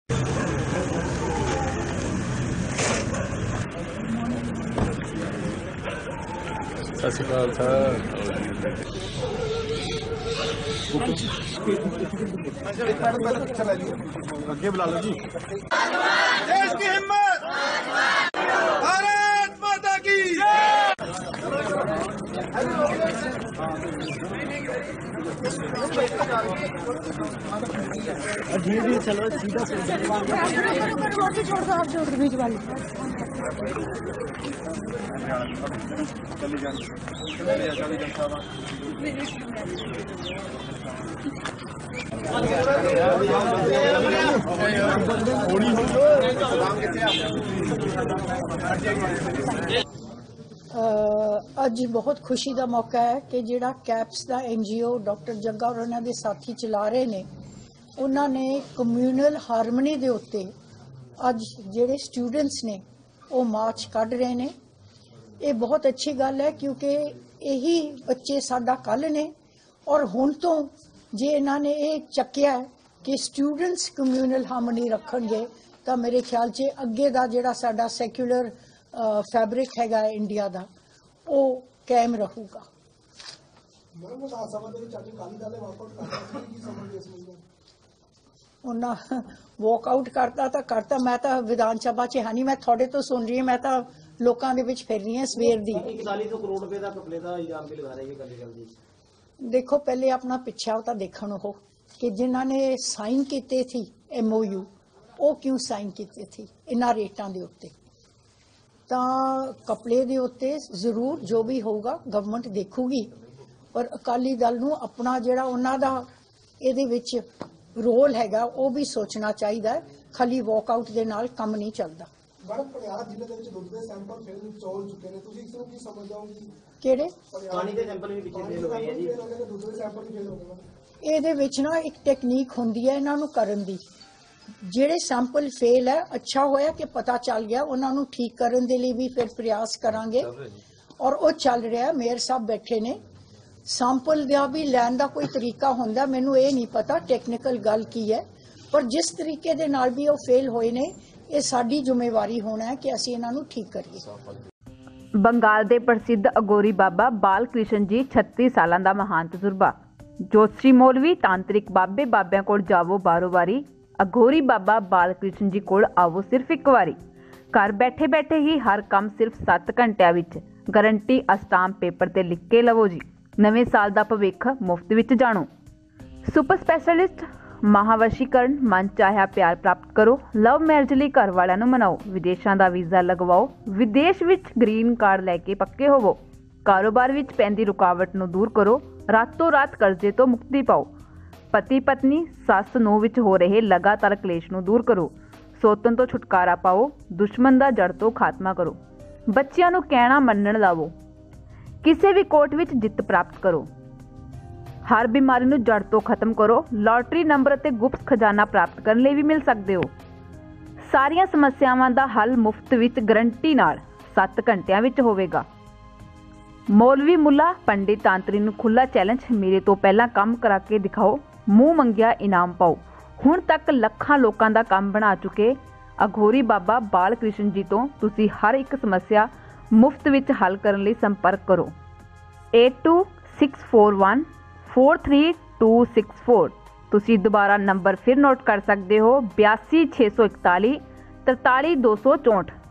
सत श्री अकाल सर। आगे बुला लो जी। देश की हिम्मत, भारत माता की। चलो सीधा छोड़ दो आप, जोड़ बीच वाली ਅੱਜ बहुत खुशी का मौका है कि जिहड़ा कैप्स का NGO डॉक्टर जग्गा और उन्होंने साथी चला रहे ने, उन्होंने कम्यूनल हारमनी के उत्ते अज जिहड़े स्टूडेंट्स ने वो मार्च कढ़ रहे ने। ये बहुत अच्छी गल है क्योंकि यही बच्चे साडा कल ने, और हुण तो जे इन्होंने ये चक्या है कि स्टूडेंट्स कम्यूनल हारमनी रखणगे तो मेरे ख्याल से अगे का जिहड़ा साडा सैक्यूलर फैब्रिक हैगा इंडिया का वो कायम रहूगा। उन्हें वॉकआउट करता मैं तो विधान सभा च है नहीं, मैं थोड़े तो सुन रही हूँ, मैं तो लोगों के विच फिर रही हूँ सवेर दी। 4100 करोड़ रुपए का घपले का इल्जाम भी लगा रहे हैं। देखो पहले अपना पिछा तो देखण हो कि जिन्होंने साइन किए थी MOU वो क्यों साइन किए थे इन्हां रेटां दे उत्ते। तो कपड़े के उत्ते जरूर जो भी होगा गवर्नमेंट देखूगी, पर अकाली दल नूं अपना जिहड़ा उन्हां दा इहदे विच रोल हैगा वो भी सोचना चाहिए। खाली वॉकआउट के नाल काम नहीं चलता। ਇਹਦੇ ਵਿੱਚ ਨਾ ਇੱਕ ਟੈਕਨੀਕ ਹੁੰਦੀ ਹੈ ਇਹਨਾਂ ਨੂੰ ਕਰਨ ਦੀ। ਜਿਹੜੇ ਸੈਂਪਲ ਫੇਲ ਹੈ, ਅੱਛਾ ਹੋਇਆ ਕਿ ਪਤਾ ਚੱਲ ਗਿਆ, ਉਹਨਾਂ ਨੂੰ ਠੀਕ ਕਰਨ ਦੇ ਲਈ ਵੀ ਫਿਰ ਪ੍ਰयास ਕਰਾਂਗੇ ਔਰ ਉਹ ਚੱਲ ਰਿਹਾ। ਮੇਅਰ ਸਾਹਿਬ ਬੈਠੇ ਨੇ, ਸੈਂਪਲ ਦਾ ਵੀ ਲੈਣ ਦਾ ਕੋਈ ਤਰੀਕਾ ਹੁੰਦਾ, ਮੈਨੂੰ ਇਹ ਨਹੀਂ ਪਤਾ ਟੈਕਨੀਕਲ ਗੱਲ ਕੀ ਹੈ, ਪਰ ਜਿਸ ਤਰੀਕੇ ਦੇ ਨਾਲ ਵੀ ਉਹ ਫੇਲ ਹੋਏ ਨੇ ਇਹ ਸਾਡੀ ਜ਼ਿੰਮੇਵਾਰੀ ਹੋਣਾ ਹੈ ਕਿ ਅਸੀਂ ਇਹਨਾਂ ਨੂੰ ਠੀਕ ਕਰੀਏ। ਬੰਗਾਲ ਦੇ ਪ੍ਰਸਿੱਧ ਅਗੋਰੀ ਬਾਬਾ ਬਾਲ ਕ੍ਰਿਸ਼ਨ ਜੀ 36 ਸਾਲਾਂ ਦਾ ਮਹਾਨ ਤਜਰਬਾ। ਜੋਤਸ਼ੀ ਮੌਲਵੀ ਤਾਂਤਰਿਕ ਬਾਬੇ ਬਾਬਿਆਂ ਕੋਲ ਜਾਵੋ ਬਾਰੋ ਬਾਰੀ, ਅਗੋਰੀ ਬਾਬਾ ਬਾਲ ਕ੍ਰਿਸ਼ਨ ਜੀ ਕੋਲ ਆਵੋ ਸਿਰਫ ਇੱਕ ਵਾਰੀ। ਘਰ ਬੈਠੇ ਬੈਠੇ ਹੀ ਹਰ ਕੰਮ ਸਿਰਫ 7 ਘੰਟਿਆਂ ਵਿੱਚ, ਗਰੰਟੀ ਅਸਟਾਂਪ ਪੇਪਰ ਤੇ ਲਿਖ ਕੇ ਲਵੋ ਜੀ। ਨਵੇਂ ਸਾਲ ਦਾ ਭਵਿੱਖ ਮੁਫਤ ਵਿੱਚ ਜਾਣੋ। ਸੁਪਰ ਸਪੈਸ਼ਲਿਸਟ महावशीकरण, मन चाह्या प्यार प्राप्त करो, लव मैरिज ਲਈ घर वालिਆਂ ਨੂੰ मनाओ, विदेशों का वीज़ा लगवाओ, विदेश ਵਿੱਚ ग्रीन कार्ड लैके पक्के होवो, कारोबार ਵਿੱਚ पैंदी रुकावट ਨੂੰ दूर करो, रातों रात कर्जे तो मुक्ति पाओ, पति पत्नी सस ਨੂੰਹ ਵਿੱਚ हो रहे लगातार कलेश ਨੂੰ दूर करो, ਸੋਤਨ ਤੋਂ छुटकारा पाओ, दुश्मन ਦਾ जड़ तो खात्मा करो, ਬੱਚਿਆਂ ਨੂੰ ਕਹਿਣਾ ਮੰਨਣ ਲਾਵੋ, ਕਿਸੇ भी कोर्ट ਵਿੱਚ जित प्राप्त करो, हर बीमारी ਨੂੰ जड़ तो खत्म करो, लॉटरी नंबर ਅਤੇ गुप्त खजाना प्राप्त करने ਲਈ भी मिल सकते हो। सारियां समस्यावां ਦਾ हल मुफ्त ਵਿੱਚ ਗਰੰਟੀ ਨਾਲ 7 ਘੰਟਿਆਂ ਵਿੱਚ ਹੋਵੇਗਾ। मौलवी मुला पंडित तांतरी ਨੂੰ खुला चैलेंज, मेरे तो पहला काम करा के दिखाओ, मूँह मंगिया इनाम पाओ। ਹੁਣ तक ਲੱਖਾਂ ਲੋਕਾਂ ਦਾ ਕੰਮ ਬਣਾ ਚੁੱਕੇ ਅਘੋਰੀ ਬਾਬਾ ਬਾਲ ਕ੍ਰਿਸ਼ਨ ਜੀ ਤੋਂ ਤੁਸੀਂ ਹਰ ਇੱਕ ਸਮੱਸਿਆ ਮੁਫਤ ਵਿੱਚ ਹੱਲ ਕਰਨ ਲਈ ਸੰਪਰਕ ਕਰੋ। 8264143264। ਤੁਸੀਂ ਦੁਬਾਰਾ ਨੰਬਰ ਫਿਰ ਨੋਟ ਕਰ ਸਕਦੇ ਹੋ 8264143264।